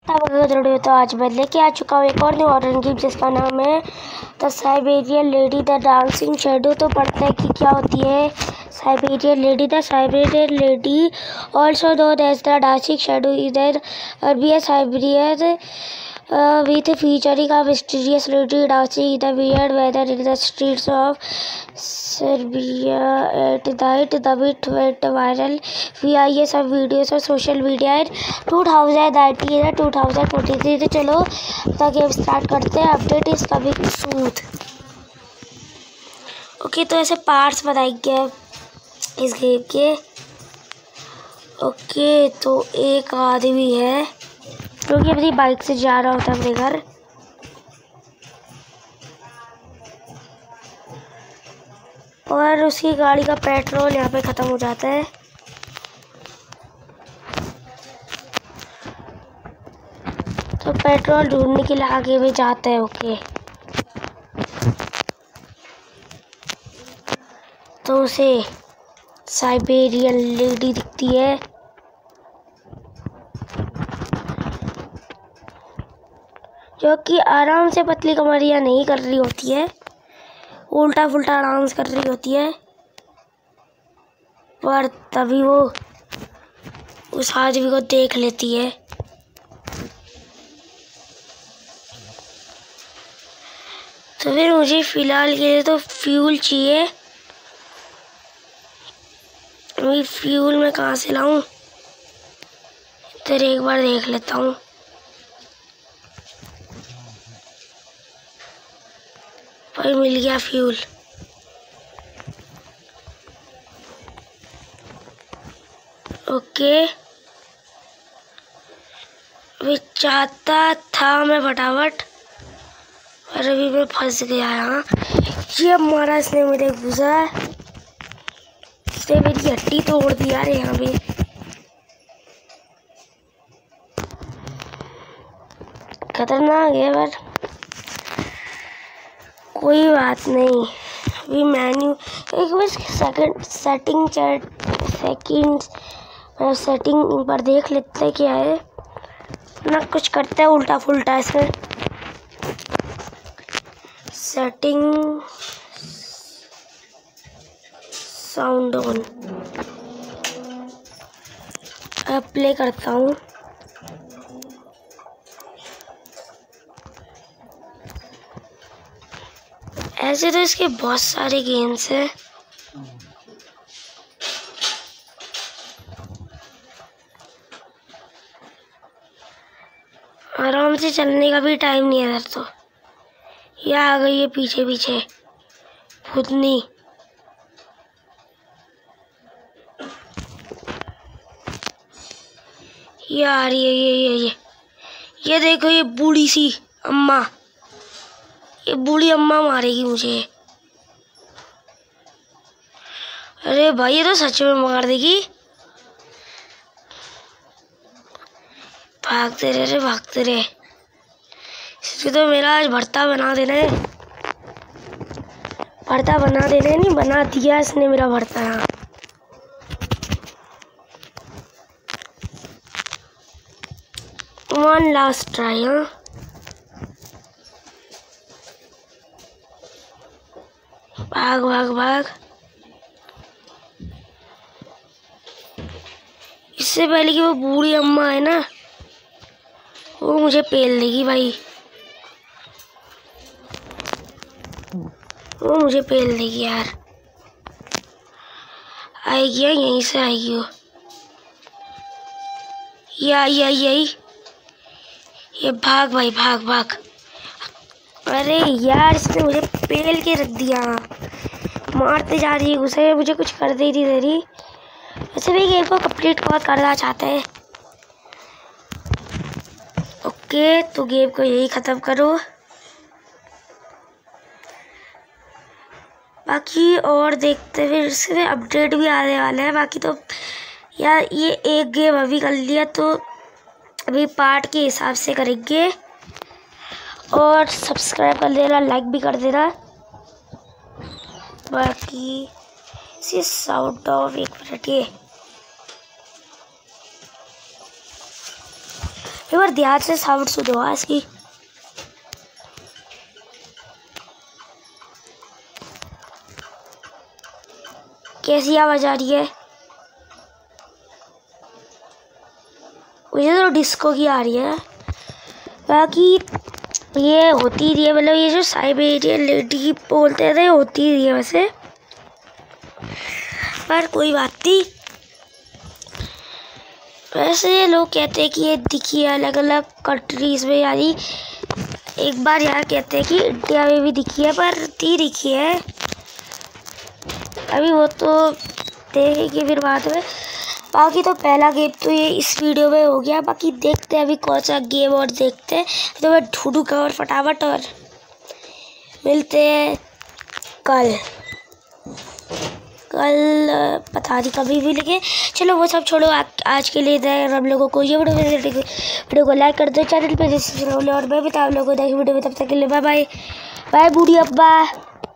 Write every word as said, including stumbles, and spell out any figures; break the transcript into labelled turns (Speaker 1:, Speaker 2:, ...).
Speaker 1: तो, तो आज मैं लेके आ चुका हूँ एक और न्यू हॉरर गेम जिसका नाम है the Siberian lady the dancing shadow. तो पढ़ते हैं कि क्या होती है Siberian lady. The Siberian lady also known as the dancing shadow इधर be a Siberian with featuring a mysterious lady dancing in the weird weather in the streets of Serbia at night. The bit went viral via some videos on social media in twenty nineteen and twenty forty-three. तो चलो the game start करते हैं। Update is coming soon. Okay, तो ऐसे parts बनाएंगे इस game के। Okay, तो एक आदमी है जो कि अपनी बाइक से जा रहा होता है अपने घर। और उसकी गाड़ी का पेट्रोल यहाँ पे ख़त्म हो जाता है। तो पेट्रोल ढूंढने के लिए आगे भी जाता है। ओके, तो उसे साइबेरियन लेडी दिखती है जो कि आराम से पतली कमरिया नहीं कर रही होती है, उल्टा फुल्टा डांस कर रही होती है। पर तभी वो उस आदमी को देख लेती है। तो फिर मुझे फिलहाल के लिए तो फ्यूल चाहिए। अभी फ्यूल मैं कहाँ से लाऊं? इधर एक बार देख लेता हूँ। भाई मिल गया फ्यूल। ओके, अभी चाहता था मैं फटाफट, और अभी मैं फंस गया यहाँ। ये मारा इसने मेरे घुसा, इसने मेरी हड्डी तोड़ दी यार यहाँ पे। खतरनाक है पर कोई बात नहीं। अभी मेन्यू एक बार second setting chat second setting पर देख लेते हैं क्या है ना। कुछ करते हैं उल्टा फुल्टा इसमें। सेटिंग साउंड ऑन, अब प्ले करता हूँ। ऐसे तो इसके बहुत सारे गेम्स हैं। आराम से चलने का भी टाइम नहीं है इधर। तो ये आ गई है पीछे पीछे भूतनी। ये आ रही है, ये ये ये ये देखो, ये बूढ़ी सी अम्मा, ये बूढ़ी अम्मा मारेगी मुझे। अरे भाई ये तो सच में मार देगी। भागते रहे रे भागते रहे। इसलिए तो मेरा आज भरता बना देना है। भरता बना देना नहीं, बना दिया इसने मेरा भरता यहाँ। One last try. हाँ, भाग भाग भाग। इससे पहले कि वो बूढ़ी अम्मा है ना, वो मुझे पेल देगी भाई। वो मुझे पेल देगी यार। आएगी या यहीं से आएगी वो। ये आई आई आई। ये भाग भाई भाग भाग। अरे यार इसने मुझे पेल के रख दिया। मारते जा रही है उसे, मुझे कुछ कर दे रही दे रही। वैसे भी गेम को कंप्लीट बहुत करना चाहते हैं। ओके, तो गेम को यही ख़त्म करो। बाकी और देखते फिर इसमें अपडेट भी आने वाला है। बाकी तो यार ये एक गेम अभी कर लिया तो अभी पार्ट के हिसाब से करेंगे। और सब्सक्राइब कर देना, लाइक भी कर देना। बाकी सी साउंड ऑफ एक मिनट, ये एक बार ध्यान से साउंड सुनो इसकी। कैसी आवाज आ रही है? मुझे तो डिस्को की आ रही है। बाकी ये होती रही है, मतलब ये जो साइबेरियन लेडी बोलते थे होती रही है वैसे, पर कोई बात नहीं। वैसे लोग कहते हैं कि ये दिखी है अलग अलग कंट्रीज में, यानी एक बार यहाँ कहते हैं कि इंडिया में भी दिखी है, पर ती दिखी है अभी, वो तो देखेंगे फिर बाद में। बाकी तो पहला गेम तो ये इस वीडियो में हो गया। बाकी देखते हैं अभी कौन सा गेम और देखते हैं, तो मैं ढूंढू कवर फटाफट और मिलते हैं कल कल पता नहीं कभी भी। लेकिन चलो वो सब छोड़ो, आ, आज के लिए हम लोगों को ये वीडियो वीडियो को लाइक कर दो, चैनल पे जैसे और मैं बता आप लोगों को नेक्स्ट वीडियो में। तब तक के लिए बाय बाय बाय बूढ़ी अब्बा।